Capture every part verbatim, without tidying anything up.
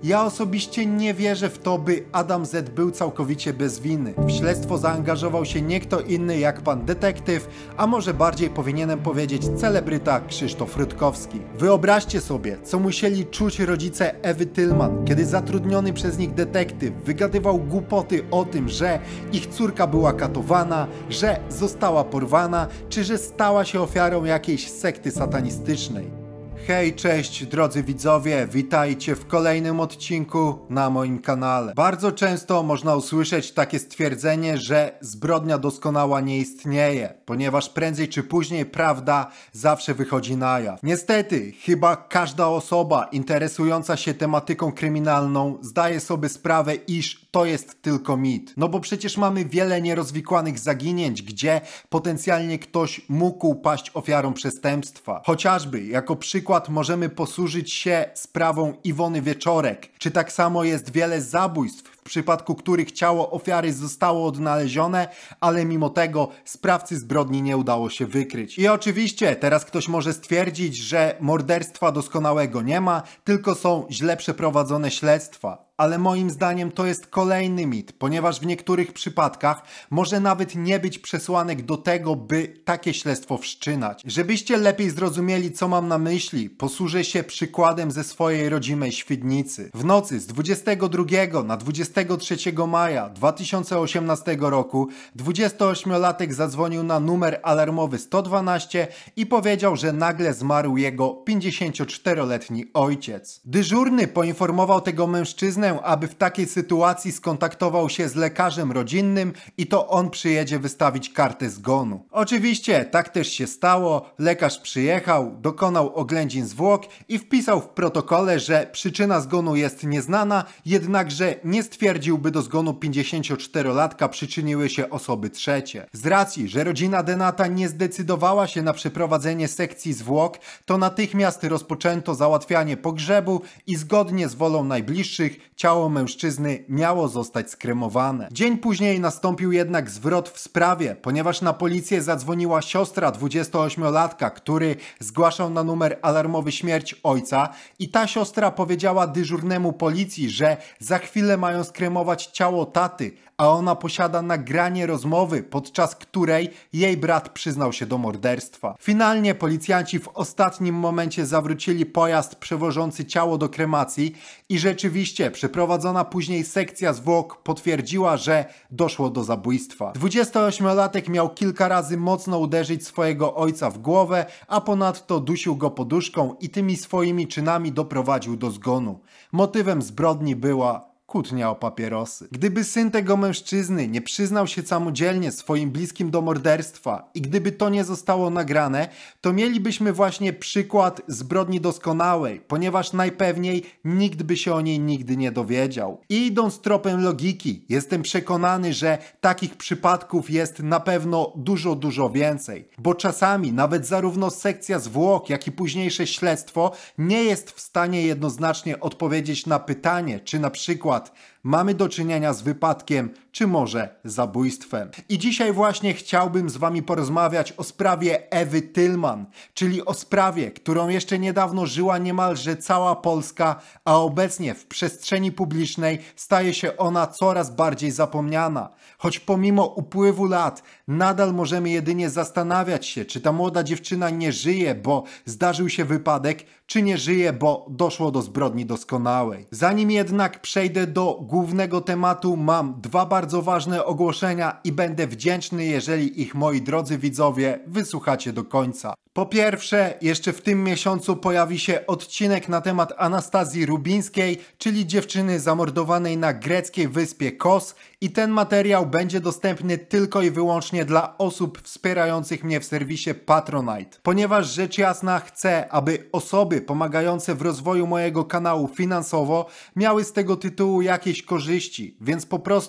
Ja osobiście nie wierzę w to, by Adam Z był całkowicie bez winy. W śledztwo zaangażował się nie kto inny jak pan detektyw, a może bardziej powinienem powiedzieć celebryta Krzysztof Rutkowski. Wyobraźcie sobie, co musieli czuć rodzice Ewy Tylman, kiedy zatrudniony przez nich detektyw wygadywał głupoty o tym, że ich córka była katowana, że została porwana, czy że stała się ofiarą jakiejś sekty satanistycznej. Hej, cześć drodzy widzowie, witajcie w kolejnym odcinku na moim kanale. Bardzo często można usłyszeć takie stwierdzenie, że zbrodnia doskonała nie istnieje, ponieważ prędzej czy później prawda zawsze wychodzi na jaw. Niestety, chyba każda osoba interesująca się tematyką kryminalną zdaje sobie sprawę, iż to jest tylko mit. No bo przecież mamy wiele nierozwikłanych zaginięć, gdzie potencjalnie ktoś mógł paść ofiarą przestępstwa. Chociażby jako przykład możemy posłużyć się sprawą Iwony Wieczorek. Czy tak samo jest wiele zabójstw, w przypadku których ciało ofiary zostało odnalezione, ale mimo tego sprawcy zbrodni nie udało się wykryć. I oczywiście teraz ktoś może stwierdzić, że morderstwa doskonałego nie ma, tylko są źle przeprowadzone śledztwa. Ale moim zdaniem to jest kolejny mit, ponieważ w niektórych przypadkach może nawet nie być przesłanek do tego, by takie śledztwo wszczynać. Żebyście lepiej zrozumieli, co mam na myśli, posłużę się przykładem ze swojej rodzimej Świdnicy. W nocy z dwudziestego drugiego na dwudziestego trzeciego maja dwa tysiące osiemnastego roku dwudziestoośmiolatek zadzwonił na numer alarmowy sto dwanaście i powiedział, że nagle zmarł jego pięćdziesięcioczteroletni ojciec. Dyżurny poinformował tego mężczyznę, aby w takiej sytuacji skontaktował się z lekarzem rodzinnym i to on przyjedzie wystawić kartę zgonu. Oczywiście tak też się stało, lekarz przyjechał, dokonał oględzin zwłok i wpisał w protokole, że przyczyna zgonu jest nieznana, jednakże nie stwierdził, by do zgonu pięćdziesięcioczterolatka przyczyniły się osoby trzecie. Z racji, że rodzina Denata nie zdecydowała się na przeprowadzenie sekcji zwłok, to natychmiast rozpoczęto załatwianie pogrzebu i zgodnie z wolą najbliższych ciało mężczyzny miało zostać skremowane. Dzień później nastąpił jednak zwrot w sprawie, ponieważ na policję zadzwoniła siostra dwudziestoośmiolatka, który zgłaszał na numer alarmowy śmierć ojca i ta siostra powiedziała dyżurnemu policji, że za chwilę mają skremować ciało taty, a ona posiada nagranie rozmowy, podczas której jej brat przyznał się do morderstwa. Finalnie policjanci w ostatnim momencie zawrócili pojazd przewożący ciało do kremacji i rzeczywiście przeprowadzona później sekcja zwłok potwierdziła, że doszło do zabójstwa. dwudziestoośmiolatek miał kilka razy mocno uderzyć swojego ojca w głowę, a ponadto dusił go poduszką i tymi swoimi czynami doprowadził do zgonu. Motywem zbrodni była kłótnia o papierosy. Gdyby syn tego mężczyzny nie przyznał się samodzielnie swoim bliskim do morderstwa i gdyby to nie zostało nagrane, to mielibyśmy właśnie przykład zbrodni doskonałej, ponieważ najpewniej nikt by się o niej nigdy nie dowiedział. I idąc tropem logiki, jestem przekonany, że takich przypadków jest na pewno dużo, dużo więcej, bo czasami nawet zarówno sekcja zwłok, jak i późniejsze śledztwo nie jest w stanie jednoznacznie odpowiedzieć na pytanie, czy na przykład mamy do czynienia z wypadkiem, czy może zabójstwem. I dzisiaj właśnie chciałbym z wami porozmawiać o sprawie Ewy Tylman, czyli o sprawie, którą jeszcze niedawno żyła niemalże cała Polska, a obecnie w przestrzeni publicznej staje się ona coraz bardziej zapomniana. Choć pomimo upływu lat nadal możemy jedynie zastanawiać się, czy ta młoda dziewczyna nie żyje, bo zdarzył się wypadek, czy nie żyje, bo doszło do zbrodni doskonałej. Zanim jednak przejdę do głównego tematu, mam dwa bardzo ważne ogłoszenia i będę wdzięczny, jeżeli ich, moi drodzy widzowie, wysłuchacie do końca. Po pierwsze, jeszcze w tym miesiącu pojawi się odcinek na temat Anastazji Rubińskiej, czyli dziewczyny zamordowanej na greckiej wyspie Kos, i ten materiał będzie dostępny tylko i wyłącznie dla osób wspierających mnie w serwisie Patronite. Ponieważ rzecz jasna chcę, aby osoby pomagające w rozwoju mojego kanału finansowo miały z tego tytułu jakieś korzyści, więc po prostu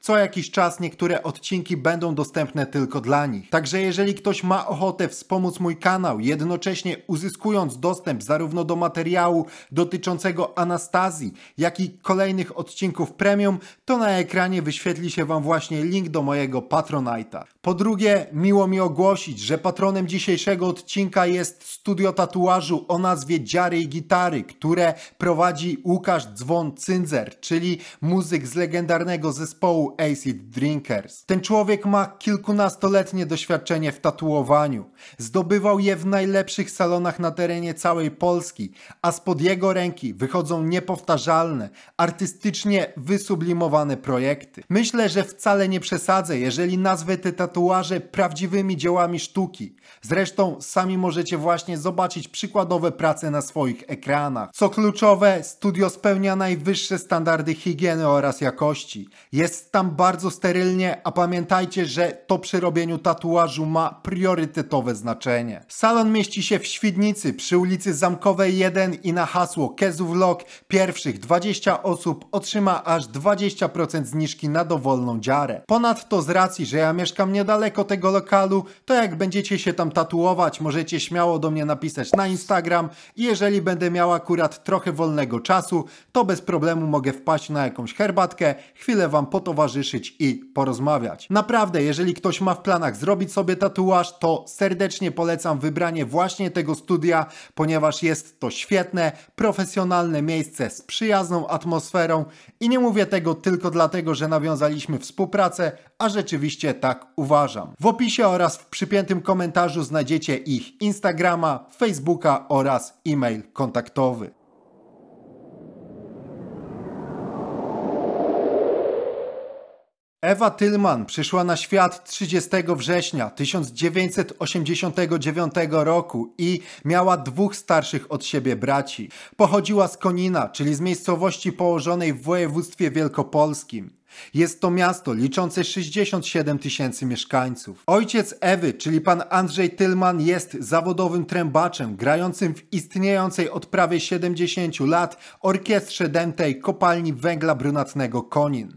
co jakiś czas niektóre odcinki będą dostępne tylko dla nich. Także jeżeli ktoś ma ochotę wspomóc mój kanał, jednocześnie uzyskując dostęp zarówno do materiału dotyczącego Anastazji, jak i kolejnych odcinków premium, to na ekranie wyświetli się Wam właśnie link do mojego Patronite'a. Po drugie, miło mi ogłosić, że patronem dzisiejszego odcinka jest studio tatuażu o nazwie Dziary i Gitary, które prowadzi Łukasz Dzwon-Cyndzer, czyli muzyk z legendarnego zespołu Acid Drinkers. Ten człowiek ma kilkunastoletnie doświadczenie w tatuowaniu. Zdobywał je w najlepszych salonach na terenie całej Polski, a spod jego ręki wychodzą niepowtarzalne, artystycznie wysublimowane projekty. Myślę, że wcale nie przesadzę, jeżeli nazwę te tatuaże prawdziwymi dziełami sztuki. Zresztą sami możecie właśnie zobaczyć przykładowe prace na swoich ekranach. Co kluczowe, studio spełnia najwyższe standardy higieny oraz jakości. Jest tam bardzo sterylnie, a pamiętajcie, że to przy robieniu tatuażu ma priorytetowe znaczenie. Salon mieści się w Świdnicy przy ulicy Zamkowej jeden i na hasło Kezuvlog pierwszych dwadzieścia osób otrzyma aż dwadzieścia procent zniżki na dowolną dziarę. Ponadto z racji, że ja mieszkam niedaleko tego lokalu, to jak będziecie się tam tatuować, możecie śmiało do mnie napisać na Instagram i jeżeli będę miał akurat trochę wolnego czasu, to bez problemu mogę wpaść na jakąś herbatkę, chwilę Wam potowarzyszyć i porozmawiać. Naprawdę, jeżeli ktoś ma w planach zrobić sobie tatuaż, to serdecznie polecam wybranie właśnie tego studia, ponieważ jest to świetne, profesjonalne miejsce z przyjazną atmosferą i nie mówię tego tylko dlatego, że nawiązaliśmy współpracę, a rzeczywiście tak uważam. W opisie oraz w przypiętym komentarzu znajdziecie ich Instagrama, Facebooka oraz e-mail kontaktowy. Ewa Tylman przyszła na świat trzydziestego września tysiąc dziewięćset osiemdziesiątego dziewiątego roku i miała dwóch starszych od siebie braci. Pochodziła z Konina, czyli z miejscowości położonej w województwie wielkopolskim. Jest to miasto liczące sześćdziesiąt siedem tysięcy mieszkańców. Ojciec Ewy, czyli pan Andrzej Tylman, jest zawodowym trębaczem grającym w istniejącej od prawie siedemdziesięciu lat orkiestrze dętej kopalni węgla brunatnego Konin.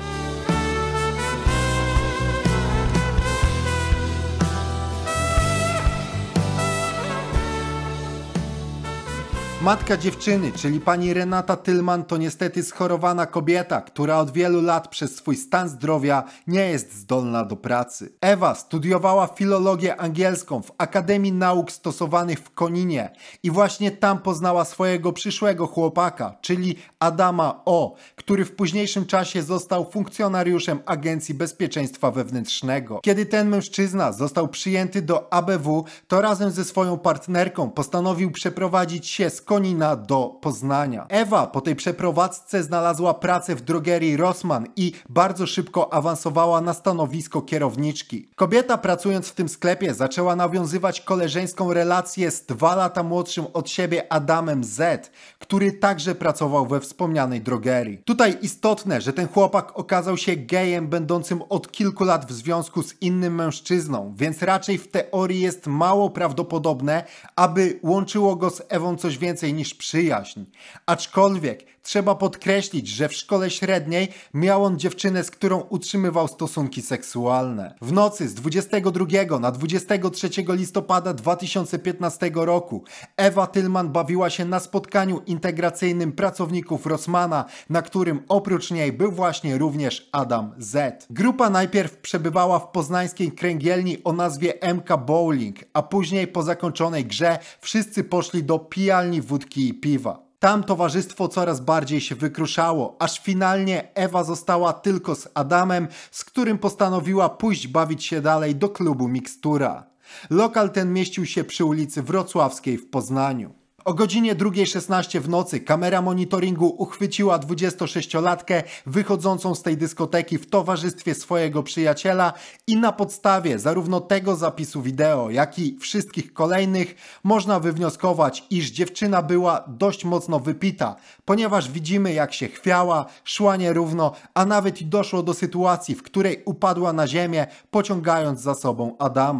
Matka dziewczyny, czyli pani Renata Tylman, to niestety schorowana kobieta, która od wielu lat przez swój stan zdrowia nie jest zdolna do pracy. Ewa studiowała filologię angielską w Akademii Nauk Stosowanych w Koninie i właśnie tam poznała swojego przyszłego chłopaka, czyli Adama O., który w późniejszym czasie został funkcjonariuszem Agencji Bezpieczeństwa Wewnętrznego. Kiedy ten mężczyzna został przyjęty do A B W, to razem ze swoją partnerką postanowił przeprowadzić się z Konina do Poznania. Ewa po tej przeprowadzce znalazła pracę w drogerii Rossmann i bardzo szybko awansowała na stanowisko kierowniczki. Kobieta pracując w tym sklepie zaczęła nawiązywać koleżeńską relację z dwa lata młodszym od siebie Adamem Z., który także pracował we wspomnianej drogerii. Tutaj istotne, że ten chłopak okazał się gejem będącym od kilku lat w związku z innym mężczyzną, więc raczej w teorii jest mało prawdopodobne, aby łączyło go z Ewą coś więcej niż przyjaźń. Aczkolwiek trzeba podkreślić, że w szkole średniej miał on dziewczynę, z którą utrzymywał stosunki seksualne. W nocy z dwudziestego drugiego na dwudziestego trzeciego listopada dwa tysiące piętnastego roku Ewa Tylman bawiła się na spotkaniu integracyjnym pracowników Rossmana, na którym oprócz niej był właśnie również Adam Z. Grupa najpierw przebywała w poznańskiej kręgielni o nazwie M K Bowling, a później po zakończonej grze wszyscy poszli do pijalni wódki i piwa. Tam towarzystwo coraz bardziej się wykruszało, aż finalnie Ewa została tylko z Adamem, z którym postanowiła pójść bawić się dalej do klubu Mikstura. Lokal ten mieścił się przy ulicy Wrocławskiej w Poznaniu. O godzinie drugiej szesnaście w nocy kamera monitoringu uchwyciła dwudziestosześciolatkę wychodzącą z tej dyskoteki w towarzystwie swojego przyjaciela i na podstawie zarówno tego zapisu wideo, jak i wszystkich kolejnych można wywnioskować, iż dziewczyna była dość mocno wypita, ponieważ widzimy jak się chwiała, szła nierówno, a nawet i doszło do sytuacji, w której upadła na ziemię, pociągając za sobą Adama.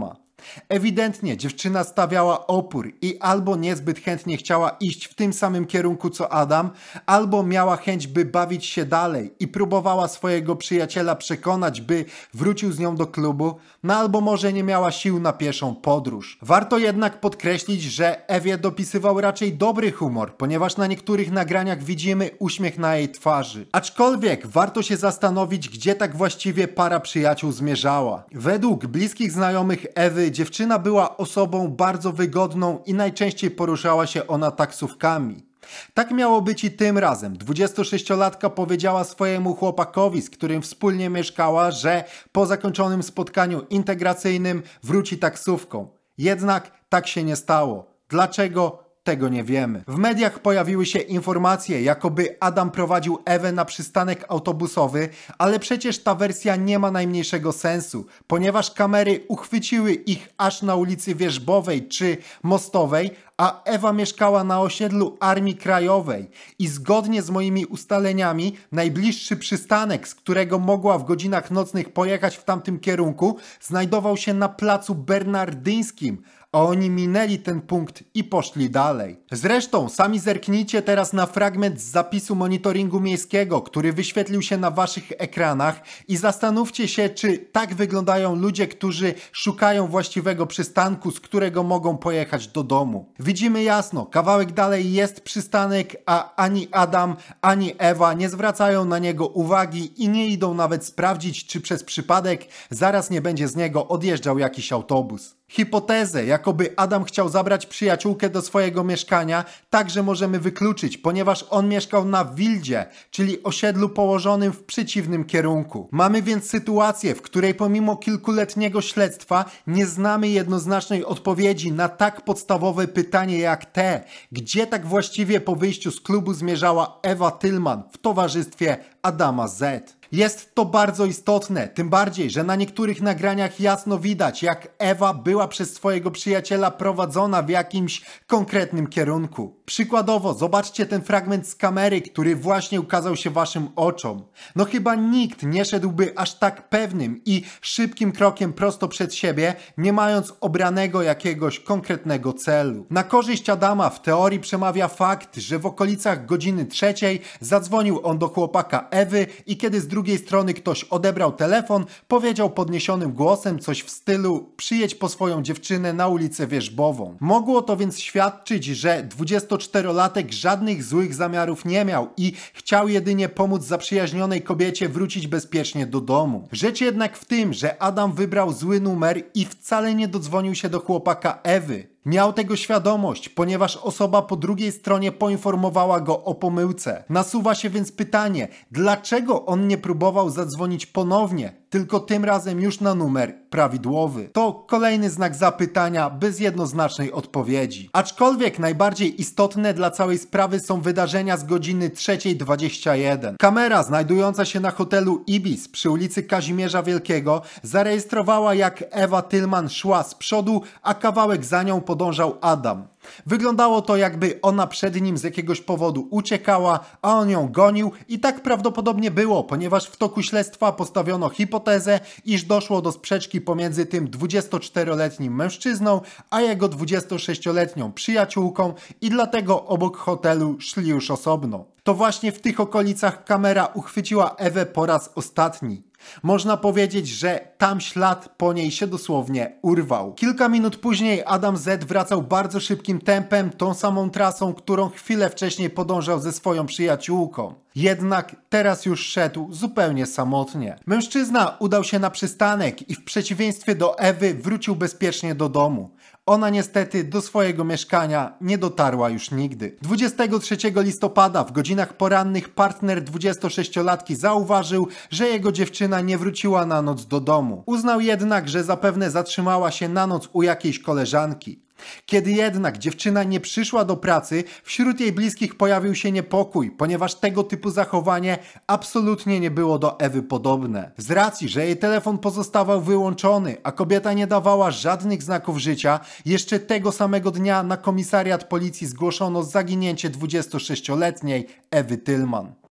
Ewidentnie dziewczyna stawiała opór i albo niezbyt chętnie chciała iść w tym samym kierunku co Adam, albo miała chęć, by bawić się dalej i próbowała swojego przyjaciela przekonać, by wrócił z nią do klubu, no albo może nie miała sił na pieszą podróż. Warto jednak podkreślić, że Ewie dopisywał raczej dobry humor, ponieważ na niektórych nagraniach widzimy uśmiech na jej twarzy. Aczkolwiek warto się zastanowić, gdzie tak właściwie para przyjaciół zmierzała. Według bliskich znajomych Ewy dziewczyna była osobą bardzo wygodną i najczęściej poruszała się ona taksówkami. Tak miało być i tym razem. dwudziestosześciolatka powiedziała swojemu chłopakowi, z którym wspólnie mieszkała, że po zakończonym spotkaniu integracyjnym wróci taksówką. Jednak tak się nie stało. Dlaczego? Tego nie wiemy. W mediach pojawiły się informacje, jakoby Adam prowadził Ewę na przystanek autobusowy, ale przecież ta wersja nie ma najmniejszego sensu, ponieważ kamery uchwyciły ich aż na ulicy Wierzbowej czy Mostowej, a Ewa mieszkała na osiedlu Armii Krajowej i zgodnie z moimi ustaleniami najbliższy przystanek, z którego mogła w godzinach nocnych pojechać w tamtym kierunku, znajdował się na placu Bernardyńskim, a oni minęli ten punkt i poszli dalej. Zresztą sami zerknijcie teraz na fragment z zapisu monitoringu miejskiego, który wyświetlił się na waszych ekranach i zastanówcie się, czy tak wyglądają ludzie, którzy szukają właściwego przystanku, z którego mogą pojechać do domu. Widzimy jasno, kawałek dalej jest przystanek, a ani Adam, ani Ewa nie zwracają na niego uwagi i nie idą nawet sprawdzić, czy przez przypadek zaraz nie będzie z niego odjeżdżał jakiś autobus. Hipotezę, jakoby Adam chciał zabrać przyjaciółkę do swojego mieszkania, także możemy wykluczyć, ponieważ on mieszkał na Wildzie, czyli osiedlu położonym w przeciwnym kierunku. Mamy więc sytuację, w której pomimo kilkuletniego śledztwa nie znamy jednoznacznej odpowiedzi na tak podstawowe pytanie jak te, gdzie tak właściwie po wyjściu z klubu zmierzała Ewa Tillman w towarzystwie Adama Z. Jest to bardzo istotne, tym bardziej, że na niektórych nagraniach jasno widać, jak Ewa była przez swojego przyjaciela prowadzona w jakimś konkretnym kierunku. Przykładowo, zobaczcie ten fragment z kamery, który właśnie ukazał się waszym oczom. No chyba nikt nie szedłby aż tak pewnym i szybkim krokiem prosto przed siebie, nie mając obranego jakiegoś konkretnego celu. Na korzyść Adama w teorii przemawia fakt, że w okolicach godziny trzeciej zadzwonił on do chłopaka Ewy i kiedy z drugiej strony ktoś odebrał telefon, powiedział podniesionym głosem coś w stylu: przyjedź po swoją dziewczynę na ulicę Wierzbową. Mogło to więc świadczyć, że dwudziestoczterolatek żadnych złych zamiarów nie miał i chciał jedynie pomóc zaprzyjaźnionej kobiecie wrócić bezpiecznie do domu. Rzecz jednak w tym, że Adam wybrał zły numer i wcale nie dodzwonił się do chłopaka Ewy. Miał tego świadomość, ponieważ osoba po drugiej stronie poinformowała go o pomyłce. Nasuwa się więc pytanie, dlaczego on nie próbował zadzwonić ponownie, tylko tym razem już na numer prawidłowy. To kolejny znak zapytania bez jednoznacznej odpowiedzi. Aczkolwiek najbardziej istotne dla całej sprawy są wydarzenia z godziny trzeciej dwadzieścia jeden. Kamera znajdująca się na hotelu Ibis przy ulicy Kazimierza Wielkiego zarejestrowała, jak Ewa Tillman szła z przodu, a kawałek za nią podążał Adam. Wyglądało to, jakby ona przed nim z jakiegoś powodu uciekała, a on ją gonił i tak prawdopodobnie było, ponieważ w toku śledztwa postawiono hipotezę, iż doszło do sprzeczki pomiędzy tym dwudziestoczteroletnim mężczyzną, a jego dwudziestosześcioletnią przyjaciółką i dlatego obok hotelu szli już osobno. To właśnie w tych okolicach kamera uchwyciła Ewę po raz ostatni. Można powiedzieć, że tam ślad po niej się dosłownie urwał. Kilka minut później Adam Z wracał bardzo szybkim tempem, tą samą trasą, którą chwilę wcześniej podążał ze swoją przyjaciółką. Jednak teraz już szedł zupełnie samotnie. Mężczyzna udał się na przystanek i w przeciwieństwie do Ewy wrócił bezpiecznie do domu. Ona niestety do swojego mieszkania nie dotarła już nigdy. dwudziestego trzeciego listopada w godzinach porannych partner dwudziestosześciolatki zauważył, że jego dziewczyna nie wróciła na noc do domu. Uznał jednak, że zapewne zatrzymała się na noc u jakiejś koleżanki. Kiedy jednak dziewczyna nie przyszła do pracy, wśród jej bliskich pojawił się niepokój, ponieważ tego typu zachowanie absolutnie nie było do Ewy podobne. Z racji, że jej telefon pozostawał wyłączony, a kobieta nie dawała żadnych znaków życia, jeszcze tego samego dnia na komisariat policji zgłoszono zaginięcie dwudziestosześcioletniej Ewy Tillman.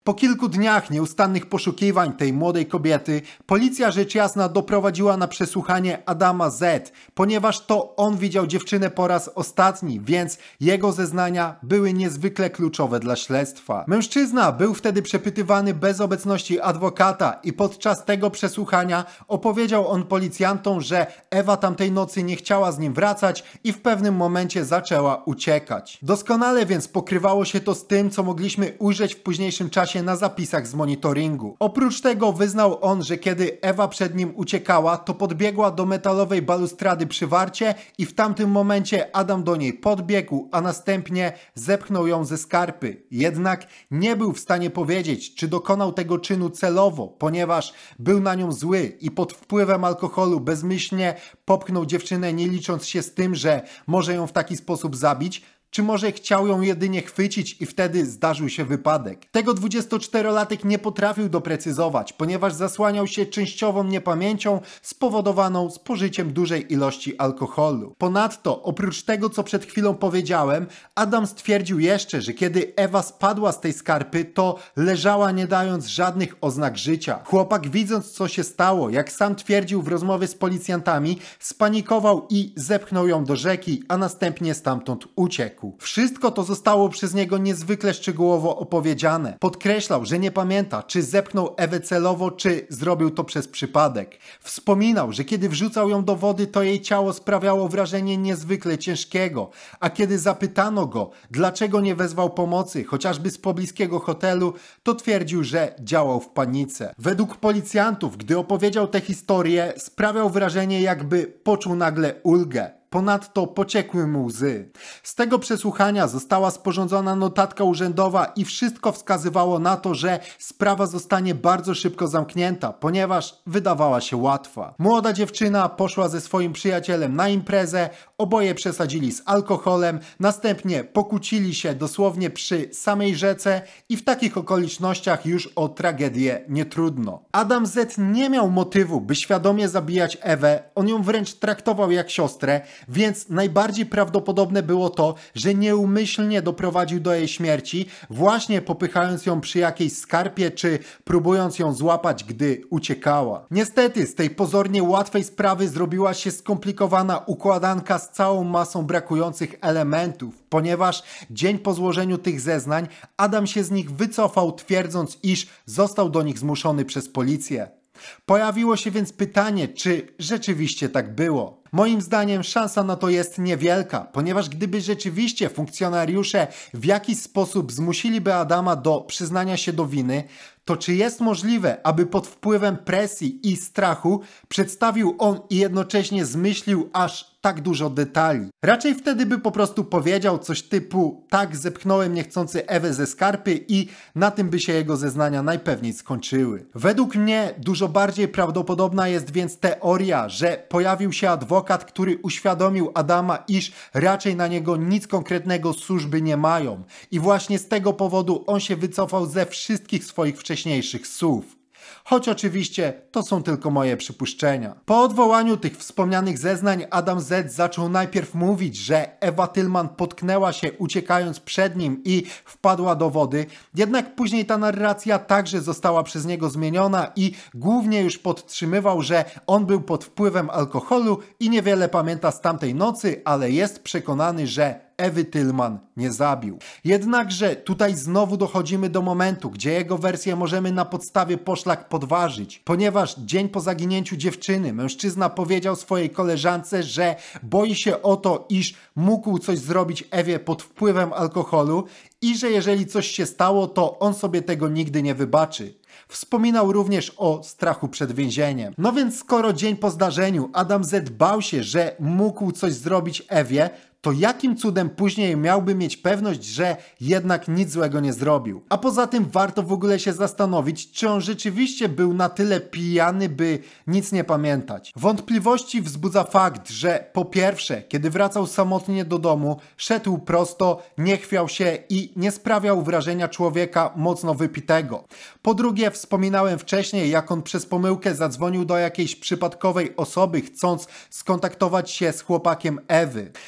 Po kilku dniach nieustannych poszukiwań tej młodej kobiety, policja rzecz jasna doprowadziła na przesłuchanie Adama Z, ponieważ to on widział dziewczynę po raz ostatni, więc jego zeznania były niezwykle kluczowe dla śledztwa. Mężczyzna był wtedy przepytywany bez obecności adwokata i podczas tego przesłuchania opowiedział on policjantom, że Ewa tamtej nocy nie chciała z nim wracać i w pewnym momencie zaczęła uciekać. Doskonale więc pokrywało się to z tym, co mogliśmy ujrzeć w późniejszym czasie na zapisach z monitoringu. Oprócz tego wyznał on, że kiedy Ewa przed nim uciekała, to podbiegła do metalowej balustrady przy warcie i w tamtym momencie Adam do niej podbiegł, a następnie zepchnął ją ze skarpy. Jednak nie był w stanie powiedzieć, czy dokonał tego czynu celowo, ponieważ był na nią zły i pod wpływem alkoholu bezmyślnie popchnął dziewczynę, nie licząc się z tym, że może ją w taki sposób zabić, czy może chciał ją jedynie chwycić i wtedy zdarzył się wypadek. Tego dwudziestoczterolatek nie potrafił doprecyzować, ponieważ zasłaniał się częściową niepamięcią spowodowaną spożyciem dużej ilości alkoholu. Ponadto, oprócz tego, co przed chwilą powiedziałem, Adam stwierdził jeszcze, że kiedy Ewa spadła z tej skarpy, to leżała nie dając żadnych oznak życia. Chłopak, widząc co się stało, jak sam twierdził w rozmowie z policjantami, spanikował i zepchnął ją do rzeki, a następnie stamtąd uciekł. Wszystko to zostało przez niego niezwykle szczegółowo opowiedziane. Podkreślał, że nie pamięta, czy zepchnął Ewę celowo, czy zrobił to przez przypadek. Wspominał, że kiedy wrzucał ją do wody, to jej ciało sprawiało wrażenie niezwykle ciężkiego, a kiedy zapytano go, dlaczego nie wezwał pomocy, chociażby z pobliskiego hotelu, to twierdził, że działał w panice. Według policjantów, gdy opowiedział tę historię, sprawiał wrażenie, jakby poczuł nagle ulgę. Ponadto pociekły mu łzy. Z tego przesłuchania została sporządzona notatka urzędowa i wszystko wskazywało na to, że sprawa zostanie bardzo szybko zamknięta, ponieważ wydawała się łatwa. Młoda dziewczyna poszła ze swoim przyjacielem na imprezę, oboje przesadzili z alkoholem, następnie pokłócili się dosłownie przy samej rzece i w takich okolicznościach już o tragedię nie trudno. Adam Z nie miał motywu, by świadomie zabijać Ewę, on ją wręcz traktował jak siostrę, więc najbardziej prawdopodobne było to, że nieumyślnie doprowadził do jej śmierci, właśnie popychając ją przy jakiejś skarpie, czy próbując ją złapać, gdy uciekała. Niestety z tej pozornie łatwej sprawy zrobiła się skomplikowana układanka z całą masą brakujących elementów, ponieważ dzień po złożeniu tych zeznań Adam się z nich wycofał, twierdząc, iż został do nich zmuszony przez policję. Pojawiło się więc pytanie, czy rzeczywiście tak było. Moim zdaniem szansa na to jest niewielka, ponieważ gdyby rzeczywiście funkcjonariusze w jakiś sposób zmusiliby Adama do przyznania się do winy, to czy jest możliwe, aby pod wpływem presji i strachu przedstawił on i jednocześnie zmyślił aż tak dużo detali? Raczej wtedy by po prostu powiedział coś typu: tak, zepchnąłem niechcący Ewę ze skarpy i na tym by się jego zeznania najpewniej skończyły. Według mnie dużo bardziej prawdopodobna jest więc teoria, że pojawił się adwokat, który uświadomił Adama, iż raczej na niego nic konkretnego służby nie mają i właśnie z tego powodu on się wycofał ze wszystkich swoich wcześniejszych słów. Choć oczywiście to są tylko moje przypuszczenia. Po odwołaniu tych wspomnianych zeznań Adam Z zaczął najpierw mówić, że Ewa Tillman potknęła się uciekając przed nim i wpadła do wody, jednak później ta narracja także została przez niego zmieniona i głównie już podtrzymywał, że on był pod wpływem alkoholu i niewiele pamięta z tamtej nocy, ale jest przekonany, że Ewy Tillman nie zabił. Jednakże tutaj znowu dochodzimy do momentu, gdzie jego wersję możemy na podstawie poszlak podważyć, ponieważ dzień po zaginięciu dziewczyny mężczyzna powiedział swojej koleżance, że boi się o to, iż mógł coś zrobić Ewie pod wpływem alkoholu i że jeżeli coś się stało, to on sobie tego nigdy nie wybaczy. Wspominał również o strachu przed więzieniem. No więc skoro dzień po zdarzeniu Adam Z bał się, że mógł coś zrobić Ewie, to jakim cudem później miałby mieć pewność, że jednak nic złego nie zrobił? A poza tym warto w ogóle się zastanowić, czy on rzeczywiście był na tyle pijany, by nic nie pamiętać. Wątpliwości wzbudza fakt, że po pierwsze, kiedy wracał samotnie do domu, szedł prosto, nie chwiał się i nie sprawiał wrażenia człowieka mocno wypitego. Po drugie, wspominałem wcześniej, jak on przez pomyłkę zadzwonił do jakiejś przypadkowej osoby, chcąc skontaktować się z chłopakiem Ewy. No i ta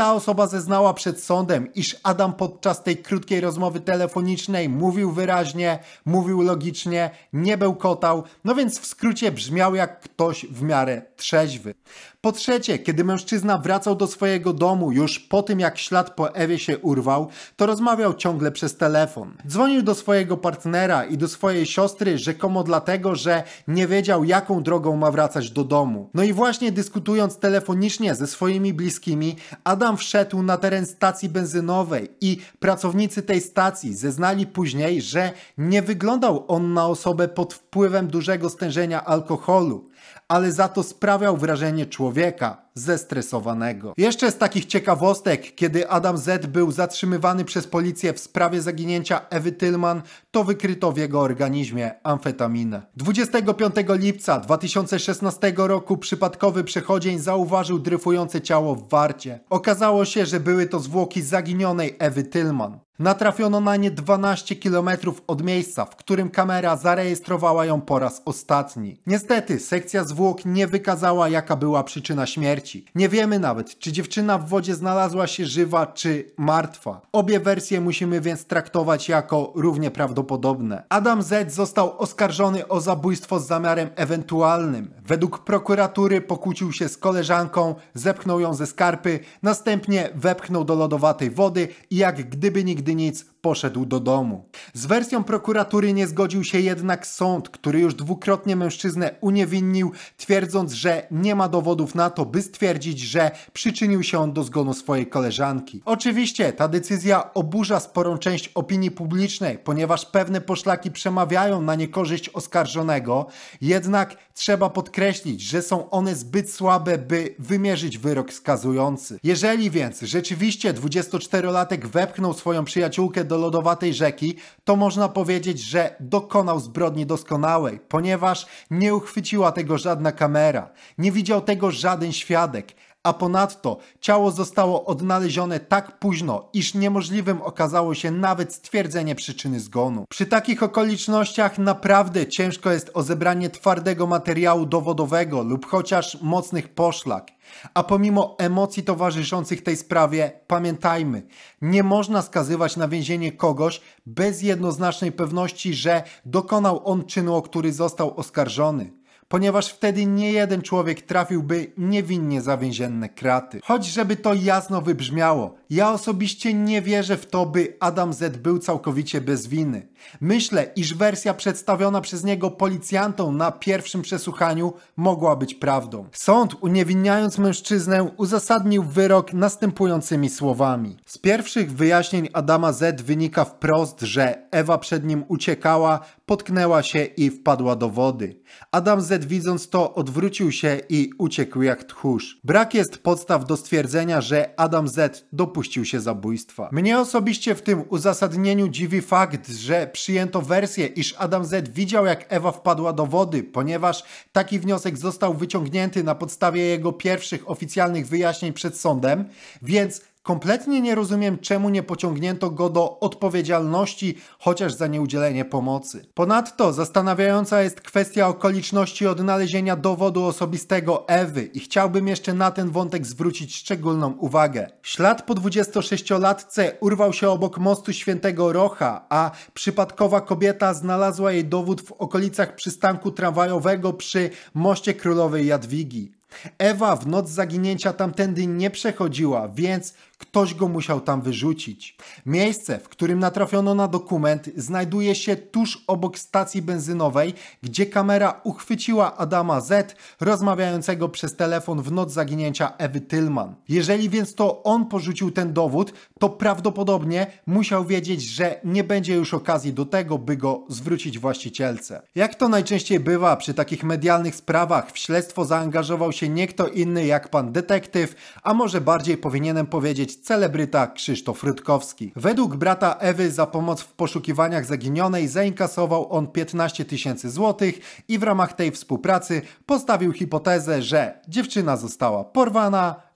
ta osoba zeznała przed sądem, iż Adam podczas tej krótkiej rozmowy telefonicznej mówił wyraźnie, mówił logicznie, nie bełkotał, no więc w skrócie brzmiał jak ktoś w miarę trzeźwy. Po trzecie, kiedy mężczyzna wracał do swojego domu już po tym jak ślad po Ewie się urwał, to rozmawiał ciągle przez telefon. Dzwonił do swojego partnera i do swojej siostry rzekomo dlatego, że nie wiedział jaką drogą ma wracać do domu. No i właśnie dyskutując telefonicznie ze swoimi bliskimi, Adam wszedł na teren stacji benzynowej i pracownicy tej stacji zeznali później, że nie wyglądał on na osobę pod wpływem dużego stężenia alkoholu, ale za to sprawiał wrażenie człowieka zestresowanego. Jeszcze z takich ciekawostek, kiedy Adam Z. był zatrzymywany przez policję w sprawie zaginięcia Ewy Tillman, to wykryto w jego organizmie amfetaminę. dwudziestego piątego lipca dwa tysiące szesnastego roku przypadkowy przechodzień zauważył dryfujące ciało w Warcie. Okazało się, że były to zwłoki zaginionej Ewy Tillman. Natrafiono na nie dwanaście kilometrów od miejsca, w którym kamera zarejestrowała ją po raz ostatni. Niestety, sekcja zwłok nie wykazała, jaka była przyczyna śmierci. Nie wiemy nawet, czy dziewczyna w wodzie znalazła się żywa, czy martwa. Obie wersje musimy więc traktować jako równie prawdopodobne. Adam Z. został oskarżony o zabójstwo z zamiarem ewentualnym. Według prokuratury pokłócił się z koleżanką, zepchnął ją ze skarpy, następnie wepchnął do lodowatej wody i jak gdyby nigdy nic poszedł do domu. Z wersją prokuratury nie zgodził się jednak sąd, który już dwukrotnie mężczyznę uniewinnił, twierdząc, że nie ma dowodów na to, by stwierdzić, że przyczynił się on do zgonu swojej koleżanki. Oczywiście ta decyzja oburza sporą część opinii publicznej, ponieważ pewne poszlaki przemawiają na niekorzyść oskarżonego, jednak trzeba podkreślić, że są one zbyt słabe, by wymierzyć wyrok skazujący. Jeżeli więc rzeczywiście dwudziestoczterolatek wepchnął swoją przyjaciółkę do lodowatej rzeki, to można powiedzieć, że dokonał zbrodni doskonałej, ponieważ nie uchwyciła tego żadna kamera, nie widział tego żaden świadek, a ponadto ciało zostało odnalezione tak późno, iż niemożliwym okazało się nawet stwierdzenie przyczyny zgonu. Przy takich okolicznościach naprawdę ciężko jest o zebranie twardego materiału dowodowego lub chociaż mocnych poszlak. A pomimo emocji towarzyszących tej sprawie, pamiętajmy, nie można skazywać na więzienie kogoś bez jednoznacznej pewności, że dokonał on czynu, o który został oskarżony, ponieważ wtedy nie jeden człowiek trafiłby niewinnie za więzienne kraty. Choć żeby to jasno wybrzmiało, ja osobiście nie wierzę w to, by Adam Z. był całkowicie bez winy. Myślę, iż wersja przedstawiona przez niego policjantom na pierwszym przesłuchaniu mogła być prawdą. Sąd, uniewinniając mężczyznę, uzasadnił wyrok następującymi słowami. Z pierwszych wyjaśnień Adama Z. wynika wprost, że Ewa przed nim uciekała, potknęła się i wpadła do wody. Adam Z. widząc to odwrócił się i uciekł jak tchórz. Brak jest podstaw do stwierdzenia, że Adam Z. dopuścił się zabójstwa. Mnie osobiście w tym uzasadnieniu dziwi fakt, że przyjęto wersję, iż Adam Z. widział jak Ewa wpadła do wody, ponieważ taki wniosek został wyciągnięty na podstawie jego pierwszych oficjalnych wyjaśnień przed sądem, więc kompletnie nie rozumiem, czemu nie pociągnięto go do odpowiedzialności, chociaż za nieudzielenie pomocy. Ponadto zastanawiająca jest kwestia okoliczności odnalezienia dowodu osobistego Ewy i chciałbym jeszcze na ten wątek zwrócić szczególną uwagę. Ślad po dwudziestosześciolatce urwał się obok mostu Świętego Rocha, a przypadkowa kobieta znalazła jej dowód w okolicach przystanku tramwajowego przy moście Królowej Jadwigi. Ewa w noc zaginięcia tamtędy nie przechodziła, więc ktoś go musiał tam wyrzucić. Miejsce, w którym natrafiono na dokument, znajduje się tuż obok stacji benzynowej, gdzie kamera uchwyciła Adama Z. rozmawiającego przez telefon w noc zaginięcia Ewy Tillman. Jeżeli więc to on porzucił ten dowód, to prawdopodobnie musiał wiedzieć, że nie będzie już okazji do tego, by go zwrócić właścicielce. Jak to najczęściej bywa przy takich medialnych sprawach, w śledztwo zaangażował się nie kto inny jak pan detektyw, a może bardziej powinienem powiedzieć celebryta Krzysztof Rutkowski. Według brata Ewy za pomoc w poszukiwaniach zaginionej zainkasował on piętnaście tysięcy złotych i w ramach tej współpracy postawił hipotezę, że dziewczyna została porwana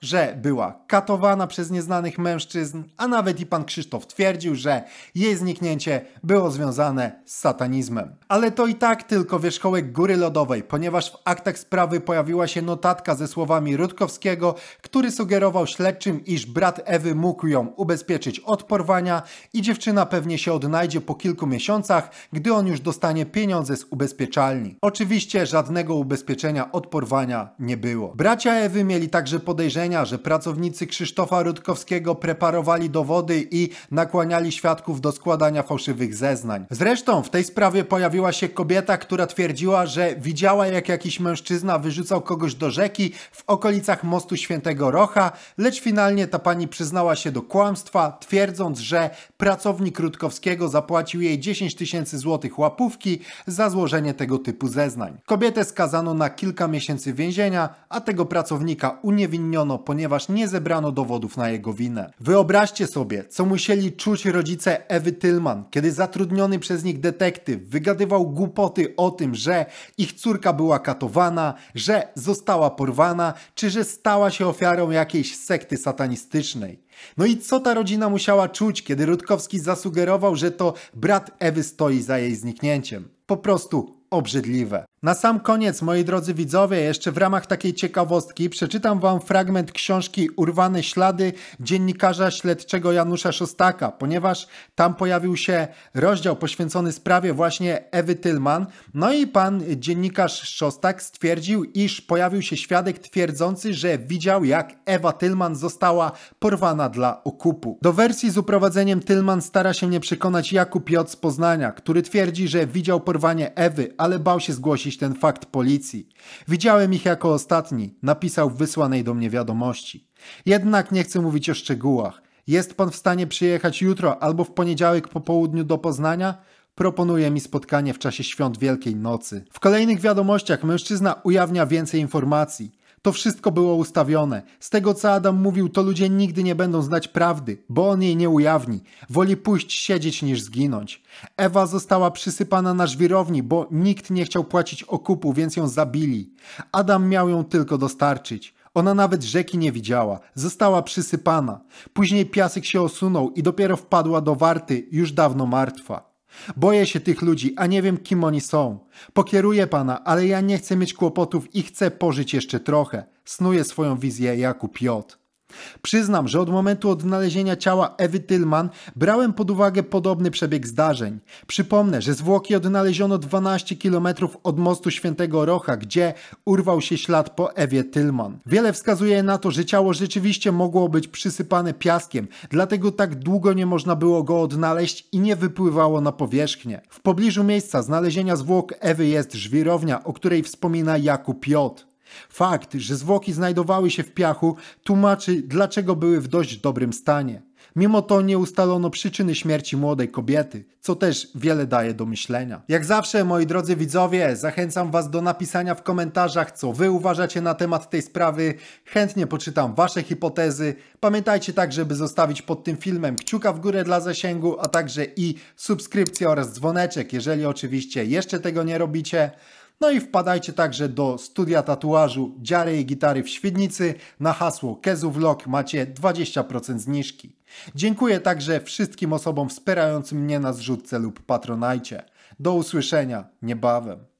że była katowana przez nieznanych mężczyzn, a nawet i pan Krzysztof twierdził, że jej zniknięcie było związane z satanizmem. Ale to i tak tylko wierzchołek góry lodowej, ponieważ w aktach sprawy pojawiła się notatka ze słowami Rutkowskiego, który sugerował śledczym, iż brat Ewy mógł ją ubezpieczyć od porwania i dziewczyna pewnie się odnajdzie po kilku miesiącach, gdy on już dostanie pieniądze z ubezpieczalni. Oczywiście żadnego ubezpieczenia od porwania nie było. Bracia Ewy mieli także podejrzenia, że pracownicy Krzysztofa Rutkowskiego preparowali dowody i nakłaniali świadków do składania fałszywych zeznań. Zresztą w tej sprawie pojawiła się kobieta, która twierdziła, że widziała, jak jakiś mężczyzna wyrzucał kogoś do rzeki w okolicach mostu Świętego Rocha, lecz finalnie ta pani przyznała się do kłamstwa, twierdząc, że pracownik Rutkowskiego zapłacił jej dziesięć tysięcy złotych łapówki za złożenie tego typu zeznań. Kobietę skazano na kilka miesięcy więzienia, a tego pracownika uniewinniono, ponieważ nie zebrano dowodów na jego winę. Wyobraźcie sobie, co musieli czuć rodzice Ewy Tylman, kiedy zatrudniony przez nich detektyw wygadywał głupoty o tym, że ich córka była katowana, że została porwana, czy że stała się ofiarą jakiejś sekty satanistycznej. No i co ta rodzina musiała czuć, kiedy Rutkowski zasugerował, że to brat Ewy stoi za jej zniknięciem? Po prostu obrzydliwe. Na sam koniec, moi drodzy widzowie, jeszcze w ramach takiej ciekawostki przeczytam wam fragment książki Urwane ślady dziennikarza śledczego Janusza Szostaka, ponieważ tam pojawił się rozdział poświęcony sprawie właśnie Ewy Tylman. No i pan dziennikarz Szostak stwierdził, iż pojawił się świadek twierdzący, że widział, jak Ewa Tylman została porwana dla okupu. Do wersji z uprowadzeniem Tylman stara się mnie przekonać Jakub J. z Poznania, który twierdzi, że widział porwanie Ewy, ale bał się zgłosić ten fakt policji. Widziałem ich jako ostatni, napisał w wysłanej do mnie wiadomości. Jednak nie chcę mówić o szczegółach. Jest pan w stanie przyjechać jutro albo w poniedziałek po południu do Poznania? Proponuje mi spotkanie w czasie świąt Wielkiej Nocy. W kolejnych wiadomościach mężczyzna ujawnia więcej informacji. To wszystko było ustawione. Z tego, co Adam mówił, to ludzie nigdy nie będą znać prawdy, bo on jej nie ujawni. Woli pójść siedzieć niż zginąć. Ewa została przysypana na żwirowni, bo nikt nie chciał płacić okupu, więc ją zabili. Adam miał ją tylko dostarczyć. Ona nawet rzeki nie widziała. Została przysypana. Później piasek się osunął i dopiero wpadła do Warty, już dawno martwa. Boję się tych ludzi, a nie wiem, kim oni są. Pokieruję pana, ale ja nie chcę mieć kłopotów i chcę pożyć jeszcze trochę. Snuje swoją wizję Jakub J. Przyznam, że od momentu odnalezienia ciała Ewy Tylman brałem pod uwagę podobny przebieg zdarzeń. Przypomnę, że zwłoki odnaleziono dwanaście kilometrów od mostu Świętego Rocha, gdzie urwał się ślad po Ewie Tylman. Wiele wskazuje na to, że ciało rzeczywiście mogło być przysypane piaskiem, dlatego tak długo nie można było go odnaleźć i nie wypływało na powierzchnię. W pobliżu miejsca znalezienia zwłok Ewy jest żwirownia, o której wspomina Jakub J. Fakt, że zwłoki znajdowały się w piachu, tłumaczy, dlaczego były w dość dobrym stanie. Mimo to nie ustalono przyczyny śmierci młodej kobiety, co też wiele daje do myślenia. Jak zawsze, moi drodzy widzowie, zachęcam was do napisania w komentarzach, co wy uważacie na temat tej sprawy. Chętnie poczytam wasze hipotezy. Pamiętajcie także, by zostawić pod tym filmem kciuka w górę dla zasięgu, a także i subskrypcję oraz dzwoneczek, jeżeli oczywiście jeszcze tego nie robicie. No i wpadajcie także do studia tatuażu Dziary i Gitary w Świdnicy. Na hasło KezuVlog macie dwadzieścia procent zniżki. Dziękuję także wszystkim osobom wspierającym mnie na zrzutce lub Patronajcie. Do usłyszenia niebawem.